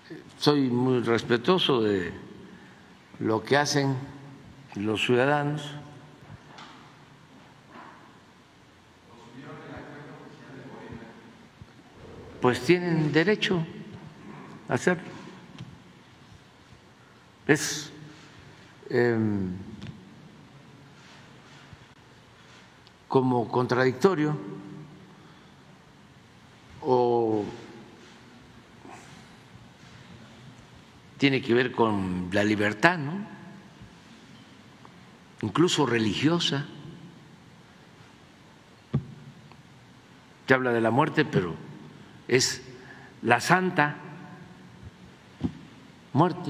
soy muy respetuoso de lo que hacen los ciudadanos. Pues tienen derecho a hacerlo. Es como contradictorio o tiene que ver con la libertad, ¿no? Incluso religiosa. Se habla de la muerte, pero es la santa muerte.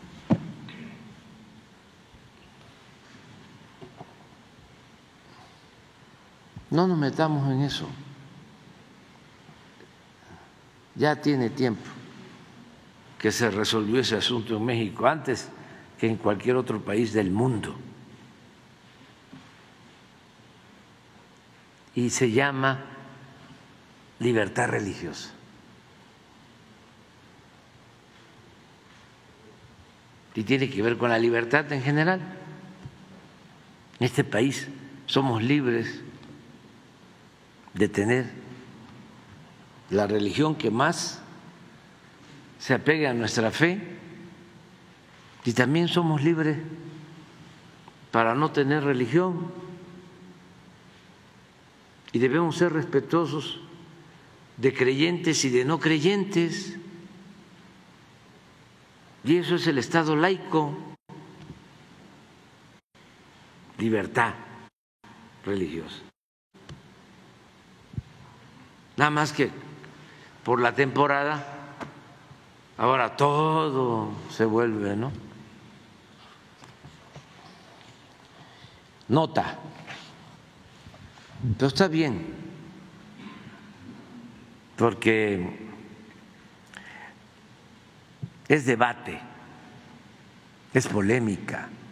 No nos metamos en eso. Ya tiene tiempo que se resolvió ese asunto en México, antes que en cualquier otro país del mundo. Y se llama libertad religiosa. Y tiene que ver con la libertad en general. En este país somos libres de tener la religión que más se apegue a nuestra fe y también somos libres para no tener religión y debemos ser respetuosos de creyentes y de no creyentes, y eso es el Estado laico, libertad religiosa. Nada más que por la temporada ahora todo se vuelve, ¿no? Nota. Pero está bien, porque es debate, es polémica.